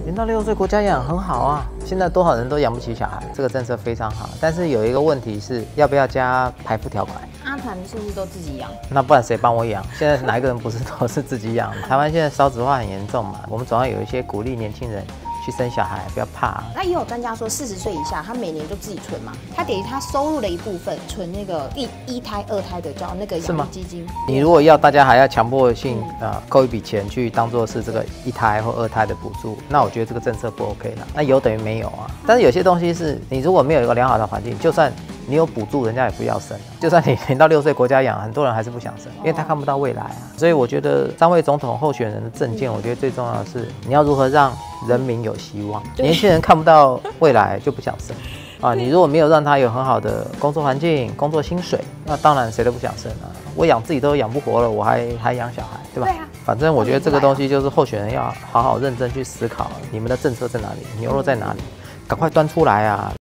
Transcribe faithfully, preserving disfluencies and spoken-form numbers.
零到六岁国家养很好啊，现在多少人都养不起小孩，这个政策非常好。但是有一个问题是，要不要加排付条款？ 阿团是不是都自己养？ 那不然谁帮我养？现在哪一个人不是都是自己养？台湾现在少子化很严重嘛，我们总要有一些鼓励年轻人去生小孩，不要怕。 那也有专家说，四十岁以下，他每年就自己存嘛，他等于他收入的一部分存那个第一胎、二胎的叫那个养育基金。 你如果要大家还要强迫性啊、呃、扣一笔钱去当做是这个一胎或二胎的补助，那我觉得这个政策不 OK 了。那有等于没有啊？但是有些东西是你如果没有一个良好的环境，就算你有补助，人家也不要生。就算你零到六岁国家养，很多人还是不想生，因为他看不到未来啊。所以我觉得三位总统候选人的政见，我觉得最重要的是你要如何让人民有希望。年轻人看不到未来就不想生啊。你如果没有让他有很好的工作环境、工作薪水，那当然谁都不想生啊。我养自己都养不活了，我还还养小孩，对吧？ 对啊。 反正我觉得这个东西就是候选人要好好认真去思考，你们的政策在哪里，牛肉在哪里，赶快端出来啊！